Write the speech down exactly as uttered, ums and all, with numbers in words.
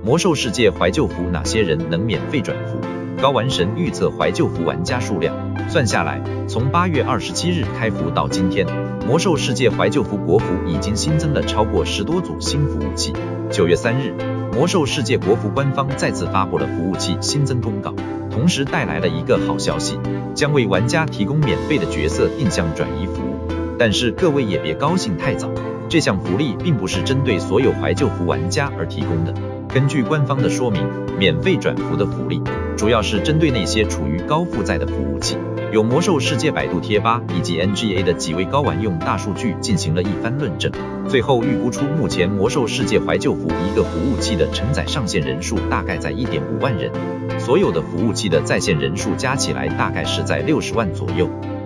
魔兽世界怀旧服哪些人能免费转服？高玩神预测怀旧服玩家数量，算下来，从八月二十七日开服到今天，魔兽世界怀旧服国服已经新增了超过十多组新服务器。九月三日，魔兽世界国服官方再次发布了服务器新增公告，同时带来了一个好消息，将为玩家提供免费的角色定向转移服务。但是各位也别高兴太早，这项福利并不是针对所有怀旧服玩家而提供的。根据官方的说明，免费转服的福利主要是针对那些处于高负载的服务器。有魔兽世界百度贴吧以及 N G A 的几位高玩用大数据进行了一番论证，最后预估出目前魔兽世界怀旧服一个服务器的承载上线人数大概在 一点五万人，所有的服务器的在线人数加起来大概是在六十万左右。